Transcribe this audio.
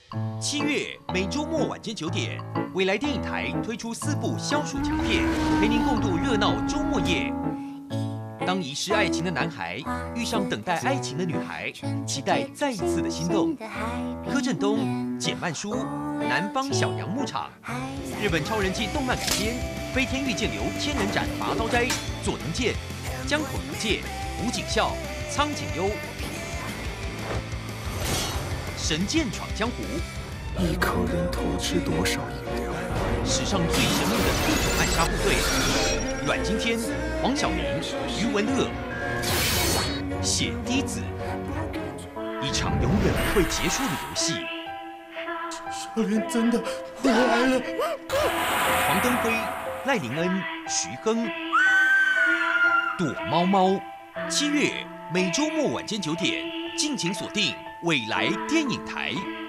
7月每周末晚间9点，未来电影台推出4部消暑强片，陪您共度热闹周末夜。当遗失爱情的男孩遇上等待爱情的女孩，期待再一次的心动。柯震东、简曼书、南方小羊牧场，日本超人气动漫改编《飞天御剑流千人斩拔刀斋》，佐藤健、江口洋介、吴景孝、苍井优。神剑闯江湖， 一口人偷吃多少饮料？ 史上最神秘的地种暗杀部队，阮经天、黄晓明、余文乐，血滴子，一场永远不会结束的游戏。 少年真的回来了！ 黄登辉、赖凌恩、徐亨，躲猫猫。7月每周末晚间9点，敬请锁定未来电影台。